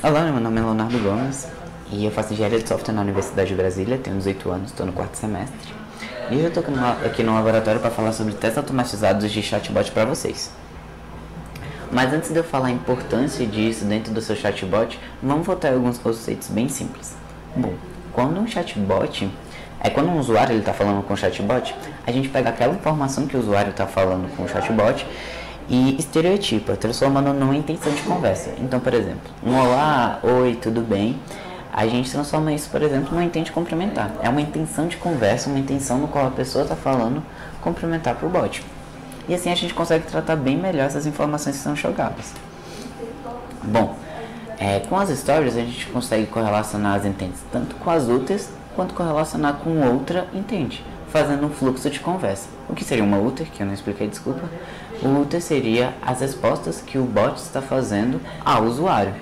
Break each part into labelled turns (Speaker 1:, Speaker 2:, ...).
Speaker 1: Olá, meu nome é Leonardo Gomes e eu faço engenharia de software na Universidade de Brasília, tenho 18 anos, estou no quarto semestre. E hoje eu estou aqui no laboratório para falar sobre testes automatizados de chatbot para vocês. Mas antes de eu falar a importância disso dentro do seu chatbot, vamos voltar a alguns conceitos bem simples. Bom, quando um chatbot, quando um usuário está falando com o chatbot, a gente pega aquela informação que o usuário está falando com o chatbot e estereotipa, transformando numa intenção de conversa. Então, por exemplo, um olá, oi, tudo bem? A gente transforma isso, por exemplo, numa intenção de cumprimentar. É uma intenção de conversa, uma intenção no qual a pessoa está falando, cumprimentar para o bot. E assim a gente consegue tratar bem melhor essas informações que são jogadas. Bom, com as stories a gente consegue correlacionar as intents tanto com as úteis quanto correlacionar com outra intent, fazendo um fluxo de conversa. O que seria uma uter, que eu não expliquei, desculpa. O uter seria as respostas que o bot está fazendo ao usuário.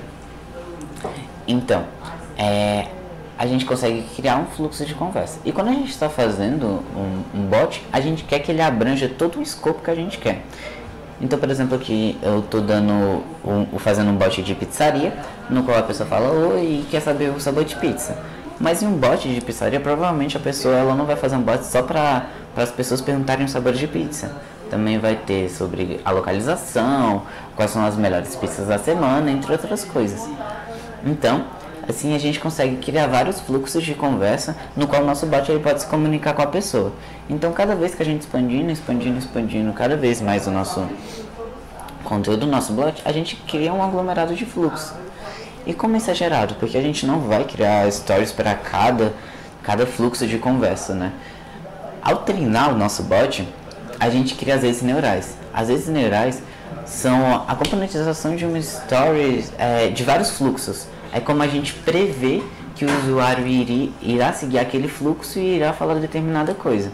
Speaker 1: Então, a gente consegue criar um fluxo de conversa. E quando a gente está fazendo um bot, a gente quer que ele abranja todo o escopo que a gente quer. Então, por exemplo, aqui eu estou fazendo um bot de pizzaria, no qual a pessoa fala oi e quer saber o sabor de pizza. Mas em um bot de pizzaria, provavelmente a pessoa ela não vai fazer um bot só para as pessoas perguntarem o sabor de pizza. Também vai ter sobre a localização, quais são as melhores pizzas da semana, entre outras coisas. Então, assim a gente consegue criar vários fluxos de conversa no qual o nosso bot ele pode se comunicar com a pessoa. Então, cada vez que a gente expandindo cada vez mais o nosso conteúdo do nosso bot, a gente cria um aglomerado de fluxo. E como isso é gerado? Porque a gente não vai criar stories para cada fluxo de conversa, né? Ao treinar o nosso bot, a gente cria as redes neurais. As redes neurais são a componentização de uma story de vários fluxos. É como a gente prevê que o usuário irá seguir aquele fluxo e irá falar determinada coisa.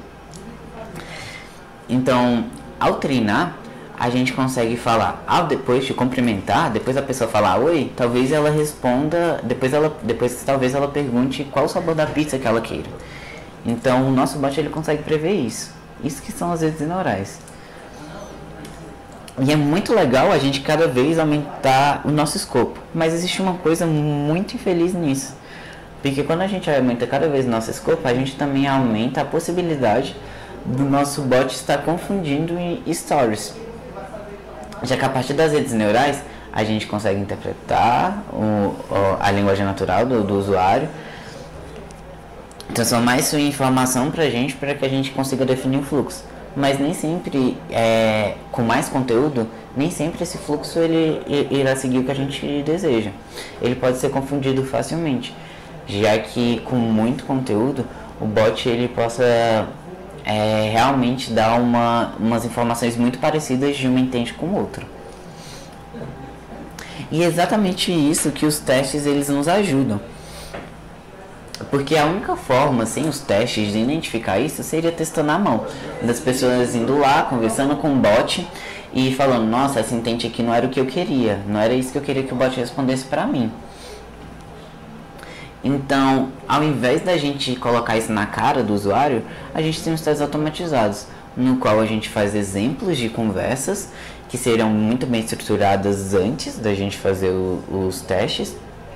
Speaker 1: Então, ao treinar, a gente consegue falar, depois de cumprimentar, depois a pessoa falar oi, talvez ela responda, depois talvez ela pergunte qual o sabor da pizza que ela queira. Então, o nosso bot ele consegue prever isso. Isso que são as redes neurais. E é muito legal a gente cada vez aumentar o nosso escopo. Mas existe uma coisa muito infeliz nisso. Porque quando a gente aumenta cada vez o nosso escopo, a gente também aumenta a possibilidade do nosso bot estar confundindo em stories. Já que a partir das redes neurais, a gente consegue interpretar a linguagem natural do usuário, transformar isso em informação para que a gente consiga definir um fluxo. Mas nem sempre, com mais conteúdo, nem sempre esse fluxo ele irá seguir o que a gente deseja. Ele pode ser confundido facilmente, já que com muito conteúdo, o bot ele possa realmente dar umas informações muito parecidas de uma intent com outra. E é exatamente isso que os testes eles nos ajudam. Porque a única forma, sem os testes, de identificar isso seria testando à mão. Das pessoas indo lá, conversando com o bot e falando, nossa, essa intent aqui não era o que eu queria, não era isso que eu queria que o bot respondesse para mim. Então, ao invés da gente colocar isso na cara do usuário, a gente tem os testes automatizados, no qual a gente faz exemplos de conversas que serão muito bem estruturadas antes da gente fazer os testes.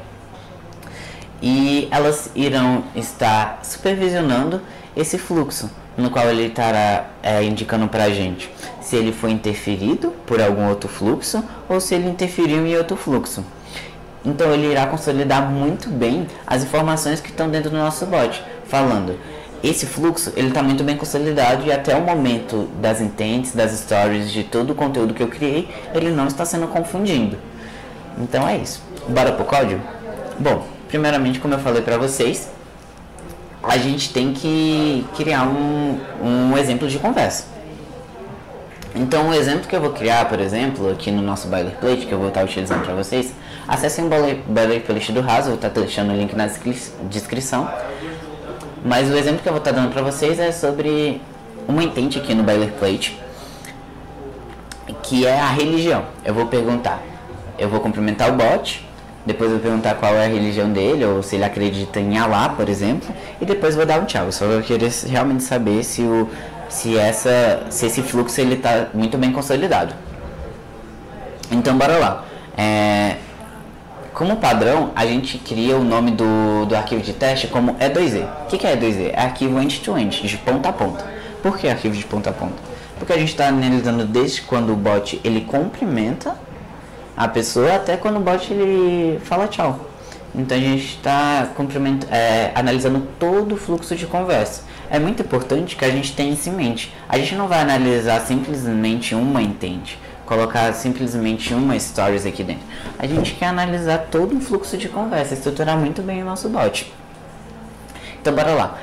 Speaker 1: E elas irão estar supervisionando esse fluxo, no qual ele estará indicando para a gente se ele foi interferido por algum outro fluxo ou se ele interferiu em outro fluxo. Então ele irá consolidar muito bem as informações que estão dentro do nosso bot, falando, esse fluxo ele está muito bem consolidado e até o momento das intents, das stories, de todo o conteúdo que eu criei, ele não está sendo confundido. Então é isso. Bora pro código? Bom, primeiramente, como eu falei para vocês, a gente tem que criar um exemplo de conversa. Então, o exemplo que eu vou criar, por exemplo, aqui no nosso boilerplate, que eu vou estar utilizando para vocês, acessem o boilerplate do RAS, eu vou estar deixando o link na descrição. Mas o exemplo que eu vou estar dando para vocês é sobre uma intent aqui no boilerplate, que é a religião. Eu vou perguntar, eu vou cumprimentar o bot, depois eu vou perguntar qual é a religião dele, ou se ele acredita em Alá, por exemplo, e depois vou dar um tchau. Eu só vou querer realmente saber se esse fluxo está muito bem consolidado. Então bora lá. como padrão, a gente cria o nome do arquivo de teste como E2E. O que é E2E? É arquivo end-to-end, de ponta a ponta. Por que arquivo de ponta a ponta? Porque a gente está analisando desde quando o bot ele cumprimenta a pessoa até quando o bot ele fala tchau. Então a gente está analisando todo o fluxo de conversa. É muito importante que a gente tenha isso em mente. A gente não vai analisar simplesmente uma intent, colocar simplesmente uma stories aqui dentro. A gente quer analisar todo o fluxo de conversa, estruturar muito bem o nosso bot. Então bora lá.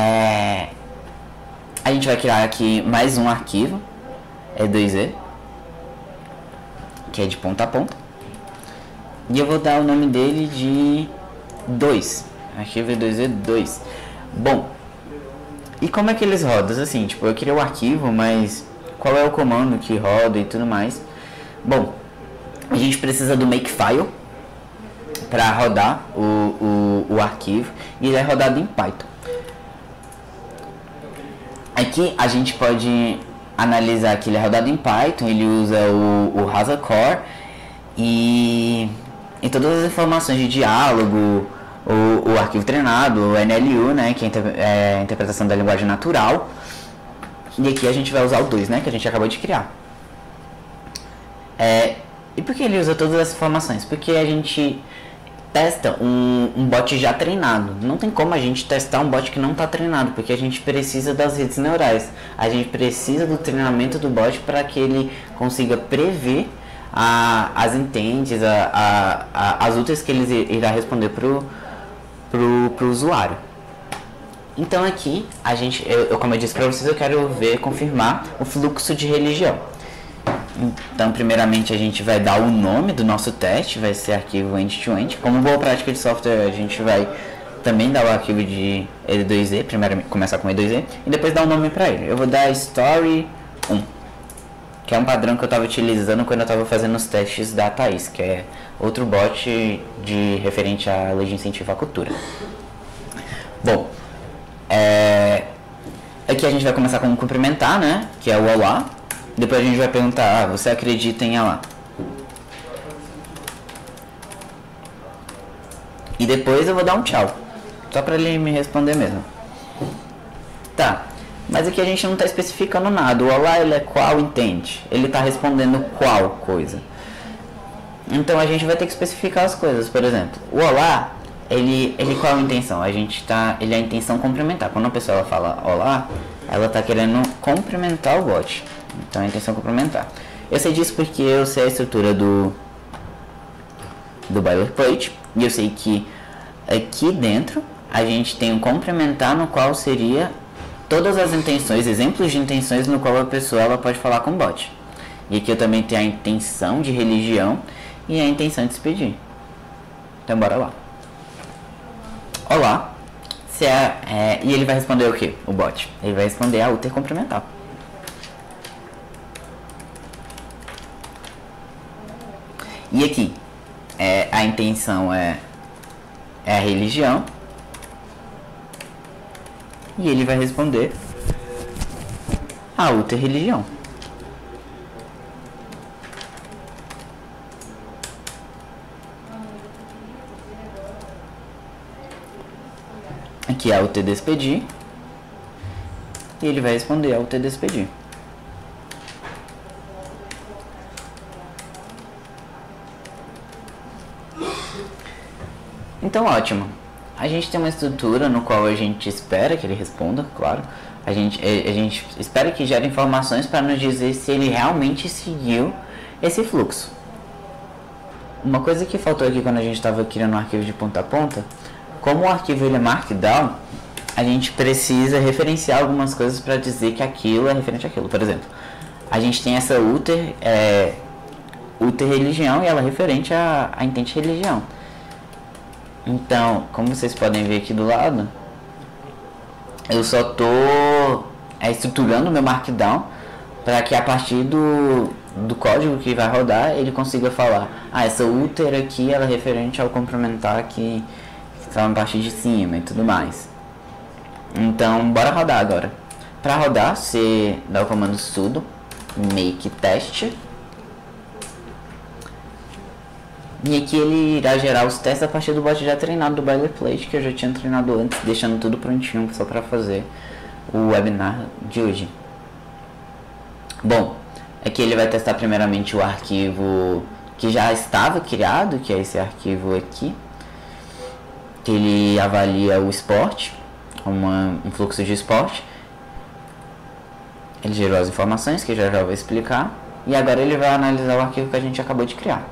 Speaker 1: A gente vai criar aqui mais um arquivo, E2E, que é de ponta a ponta. E eu vou dar o nome dele de 2. Arquivo E2E 2. Bom, e como é que eles rodam? Assim, tipo, eu criei o arquivo, mas qual é o comando que roda e tudo mais? Bom, a gente precisa do makefile para rodar o arquivo, e ele é rodado em Python. Aqui a gente pode analisar que ele é rodado em Python, ele usa o Rasa Core e todas as informações de diálogo, o arquivo treinado, o NLU, né, que é a interpretação da linguagem natural. E aqui a gente vai usar o 2, né, que a gente acabou de criar. E por que ele usa todas essas informações? Porque a gente testa um bot já treinado. Não tem como a gente testar um bot que não está treinado, porque a gente precisa das redes neurais. A gente precisa do treinamento do bot para que ele consiga prever as intents, as úteis que ele irá responder pro usuário. Então aqui, como eu disse para vocês, eu quero confirmar o fluxo de religião. Então, primeiramente, a gente vai dar o nome do nosso teste, vai ser arquivo end-to-end. Como boa prática de software, a gente vai também dar o arquivo de E2E, primeiro começar com E2E, e depois dar o nome para ele. Eu vou dar story 1, que é um padrão que eu estava utilizando quando eu estava fazendo os testes da Thaís, que é outro bot referente à lei de incentivo à cultura. Bom, aqui a gente vai começar com o cumprimentar, né, que é o olá. Depois a gente vai perguntar, você acredita em Allah? E depois eu vou dar um tchau, só para ele me responder mesmo. Tá, mas aqui a gente não está especificando nada. O olá, ele é qual intent? Ele está respondendo qual coisa? Então a gente vai ter que especificar as coisas. Por exemplo, o olá, ele qual a intenção? Ele é a intenção complementar. Quando a pessoa ela fala olá, ela está querendo complementar o bot. Então a intenção complementar. Eu sei disso porque eu sei a estrutura do boilerplate, e eu sei que aqui dentro a gente tem um complementar, no qual seria todas as intenções, exemplos de intenções no qual a pessoa ela pode falar com o bot. E aqui eu também tenho a intenção de religião e a intenção de despedir. Então bora lá. Olá. E ele vai responder o que? O bot. Ele vai responder a úter complementar. E aqui, a intenção é a religião. E ele vai responder a outra religião. Aqui é o te despedir. E ele vai responder ao te despedir. Então, ótimo. A gente tem uma estrutura no qual a gente espera que ele responda, claro. A gente espera que gere informações para nos dizer se ele realmente seguiu esse fluxo. Uma coisa que faltou aqui quando a gente estava criando um arquivo de ponta a ponta, como o arquivo ele é markdown, a gente precisa referenciar algumas coisas para dizer que aquilo é referente àquilo. Por exemplo, a gente tem essa úter religião, e ela é referente à intent religião. Então, como vocês podem ver aqui do lado, eu só estou estruturando o meu markdown para que a partir do código que vai rodar ele consiga falar: essa úter aqui ela é referente ao complementar que está na parte de cima e tudo mais. Então, bora rodar agora. Para rodar, você dá o comando sudo make test E aqui ele irá gerar os testes a partir do bot já treinado do boilerplate, que eu já tinha treinado antes, deixando tudo prontinho só para fazer o webinar de hoje. Bom, aqui ele vai testar primeiramente o arquivo que já estava criado, que é esse arquivo aqui, que ele avalia o esporte, um fluxo de esporte. Ele gerou as informações, que já vou explicar, e agora ele vai analisar o arquivo que a gente acabou de criar.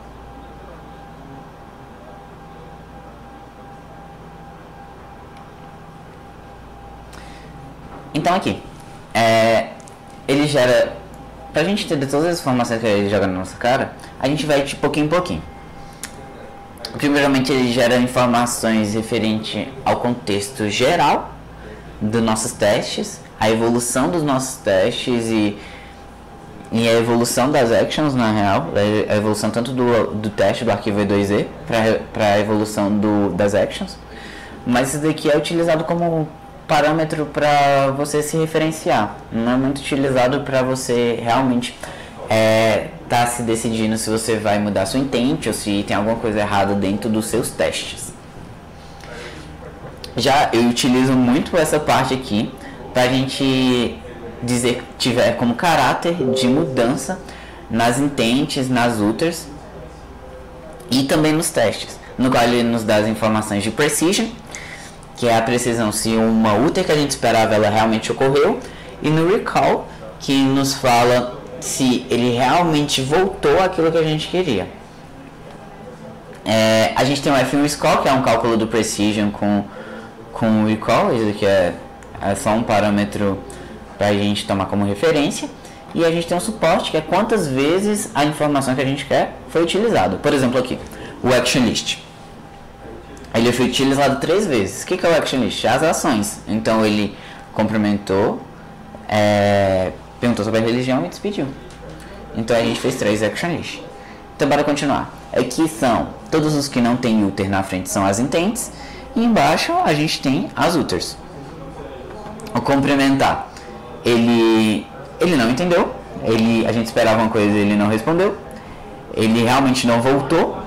Speaker 1: Então aqui, ele gera, pra gente entender todas as informações que ele joga na nossa cara, a gente vai de pouquinho em pouquinho. Primeiramente ele gera informações referente ao contexto geral dos nossos testes, a evolução dos nossos testes e a evolução das actions na real, a evolução tanto do teste do arquivo E2E para a evolução das actions, mas isso daqui é utilizado como parâmetro para você se referenciar, não é muito utilizado para você realmente tá se decidindo se você vai mudar sua intent ou se tem alguma coisa errada dentro dos seus testes. Já eu utilizo muito essa parte aqui para a gente dizer que tiver como caráter de mudança nas intents, nas uters e também nos testes, no qual ele nos dá as informações de precision, que é a precisão se uma uter que a gente esperava ela realmente ocorreu, e no recall, que nos fala se ele realmente voltou àquilo que a gente queria. A gente tem o F1 score, que é um cálculo do precision com o recall, isso aqui é só um parâmetro para a gente tomar como referência, e a gente tem um suporte, que é quantas vezes a informação que a gente quer foi utilizada. Por exemplo aqui, o action list. Ele foi utilizado 3 vezes. O que é o action list? As ações. Então ele cumprimentou, perguntou sobre a religião e despediu. Então a gente fez 3 action list. Então para continuar, aqui são todos os que não tem uter na frente, são as intents, e embaixo a gente tem as uters. O cumprimentar, ele não entendeu, a gente esperava uma coisa e ele não respondeu, ele realmente não voltou.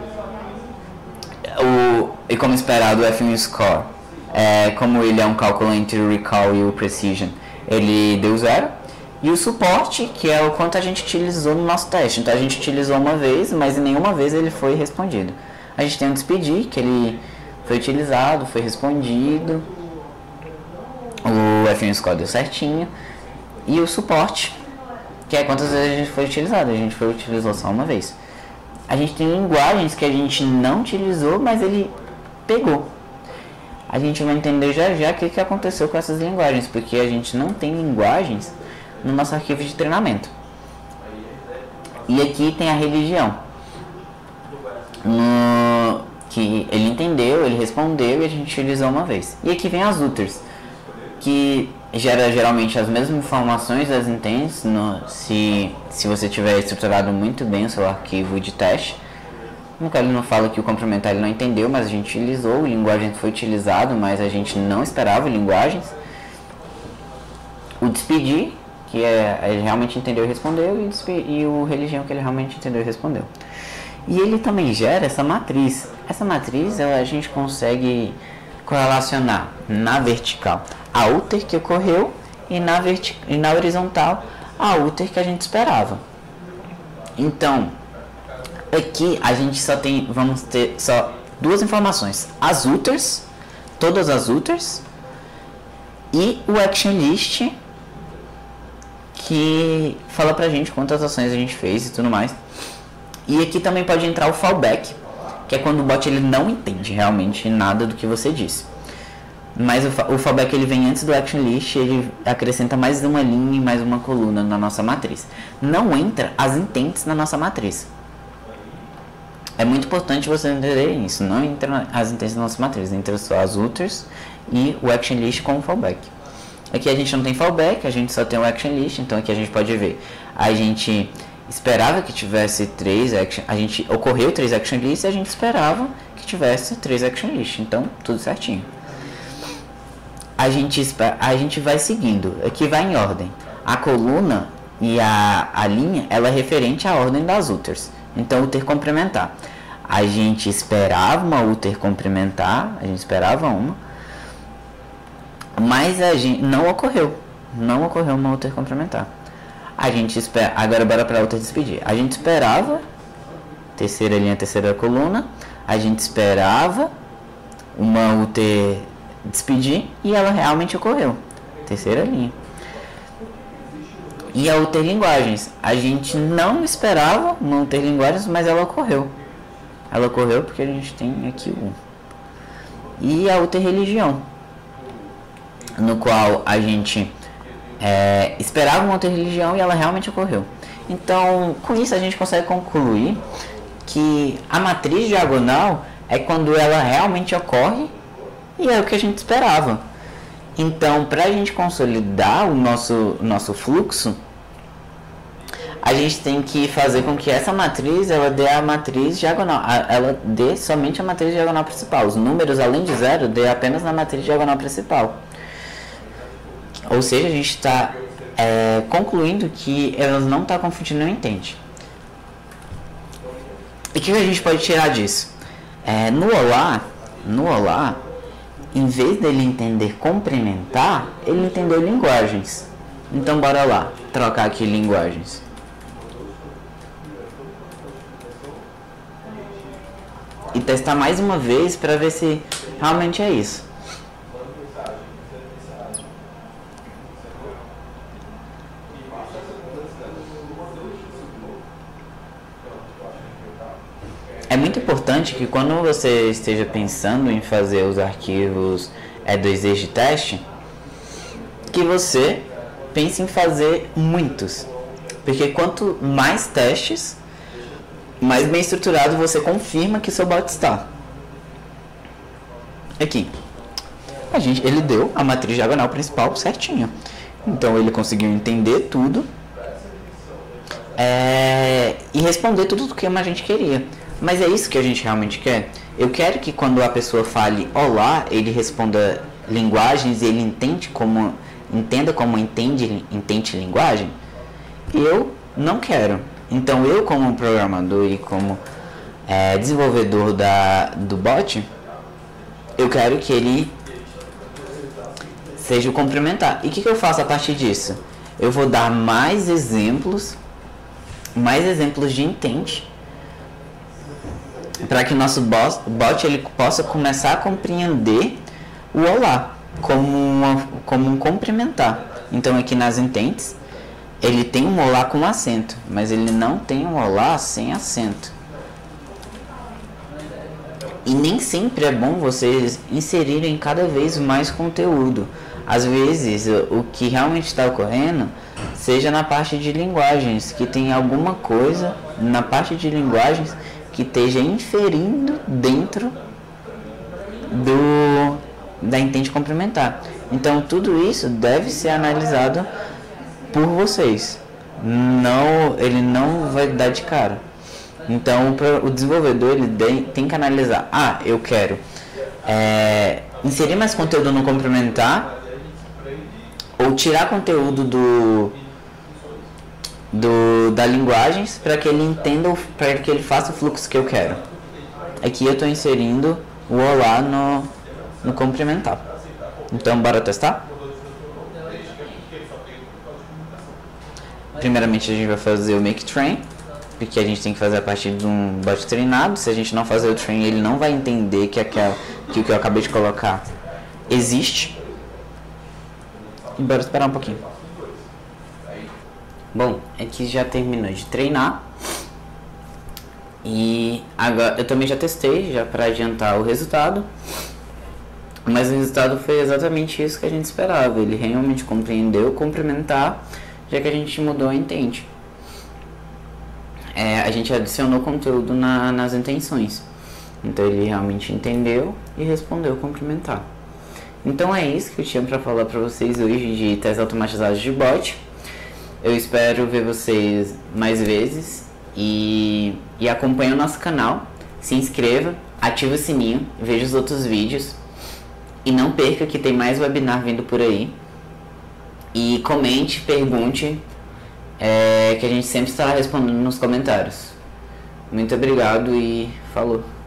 Speaker 1: E como esperado, o F1 score, como ele é um cálculo entre o recall e o precision, ele deu 0. E o suporte, que é o quanto a gente utilizou no nosso teste. Então a gente utilizou uma vez, mas em nenhuma vez ele foi respondido. A gente tem um despedir, que ele foi utilizado, foi respondido. O F1 score deu certinho. E o suporte, que é quantas vezes a gente foi utilizado. A gente utilizou só uma vez. A gente tem linguagens que a gente não utilizou, mas ele pegou. A gente vai entender já já o que aconteceu com essas linguagens, porque a gente não tem linguagens no nosso arquivo de treinamento. E aqui tem a religião, que ele entendeu, ele respondeu e a gente utilizou uma vez. E aqui vem as uters, que gera geralmente as mesmas informações das intents, se você tiver estruturado muito bem o seu arquivo de teste. No qual ele não fala que o complementar ele não entendeu, mas a gente utilizou, o linguagem foi utilizado, mas a gente não esperava linguagens. O despedir, que ele realmente entendeu e respondeu, e o religião, que ele realmente entendeu e respondeu. E ele também gera essa matriz. Essa matriz a gente consegue correlacionar na vertical a uter que ocorreu e na horizontal a uter que a gente esperava. Então, aqui a gente vamos ter só 2 informações: as uters, todas as uters, e o action list, que fala pra gente quantas ações a gente fez e tudo mais. E aqui também pode entrar o fallback, que é quando o bot ele não entende realmente nada do que você disse. Mas o fallback ele vem antes do action list, ele acrescenta mais uma linha e mais uma coluna na nossa matriz. Não entra as intents na nossa matriz. É muito importante você entender isso. Não entra as intents na nossa matriz, entra só as uters e o action list com o fallback. Aqui a gente não tem fallback, a gente só tem o action list. Então aqui a gente pode ver, a gente esperava que tivesse 3 action, ocorreu 3 action lists e a gente esperava que tivesse 3 action lists. Então tudo certinho. A gente vai seguindo, aqui vai em ordem. A coluna e a linha, ela é referente à ordem das uters. Então, uter complementar. a gente esperava uma úter complementar, a gente esperava uma, mas a gente não ocorreu uma úter complementar. A gente espera, agora bora para a úter despedir. A gente esperava terceira linha, terceira coluna, a gente esperava uma úter despedir e ela realmente ocorreu. Terceira linha. E a úter linguagens, a gente não esperava uma úter linguagens, mas ela ocorreu. Ela ocorreu porque a gente tem aqui o 1. E a úter religião, no qual a gente esperava uma úter religião e ela realmente ocorreu. Então, com isso a gente consegue concluir que a matriz diagonal é quando ela realmente ocorre e é o que a gente esperava. Então, para a gente consolidar o nosso fluxo, a gente tem que fazer com que essa matriz, ela dê a matriz diagonal, ela dê somente a matriz diagonal principal. Os números, além de zero, dê apenas na matriz diagonal principal. Ou seja, a gente está concluindo que ela não está confundindo o entende. E o que a gente pode tirar disso? No Olá, em vez dele entender complementar, ele entendeu linguagens. Então bora lá, trocar aqui linguagens. E testar mais uma vez para ver se realmente é isso. É muito importante que quando você esteja pensando em fazer os arquivos E2Es de teste, que você pense em fazer muitos. Porque quanto mais testes, mais bem estruturado você confirma que seu bot está. Aqui, ele deu a matriz diagonal principal certinho. Então ele conseguiu entender tudo e responder tudo o que a gente queria. Mas é isso que a gente realmente quer? Eu quero que quando a pessoa fale olá, ele responda linguagens e ele entenda como entende linguagem? Eu não quero. Então eu, como programador e como desenvolvedor do bot, eu quero que ele seja o complementar. E o que eu faço a partir disso? Eu vou dar mais exemplos de intent, para que o nosso bot ele possa começar a compreender o olá como um complementar. Então aqui nas intents ele tem um olá com acento, mas ele não tem um olá sem acento. E nem sempre é bom vocês inserirem cada vez mais conteúdo. Às vezes o que realmente está ocorrendo seja na parte de linguagens, que tem alguma coisa na parte de linguagens que esteja inferindo dentro da intent complementar. Então tudo isso deve ser analisado por vocês. Ele não vai dar de cara. Então o desenvolvedor ele tem que analisar. Eu quero inserir mais conteúdo no complementar ou tirar conteúdo da linguagens para que ele entenda, para que ele faça o fluxo que eu quero. Aqui eu estou inserindo o olá no complementar. Então bora testar? Primeiramente a gente vai fazer o make train, porque a gente tem que fazer a partir de um bot treinado. Se a gente não fazer o train, ele não vai entender que o que eu acabei de colocar existe. E bora esperar um pouquinho. Bom, aqui já terminou de treinar. E agora eu também já testei, já para adiantar o resultado. Mas o resultado foi exatamente isso que a gente esperava. Ele realmente compreendeu complementar, já que a gente mudou a intent. A gente adicionou conteúdo nas intenções. Então ele realmente entendeu e respondeu complementar. Então é isso que eu tinha para falar para vocês hoje de testes automatizados de bot. Eu espero ver vocês mais vezes e acompanhe o nosso canal. Se inscreva, ative o sininho, veja os outros vídeos. E não perca que tem mais webinar vindo por aí. E comente, pergunte, que a gente sempre estará respondendo nos comentários. Muito obrigado e falou.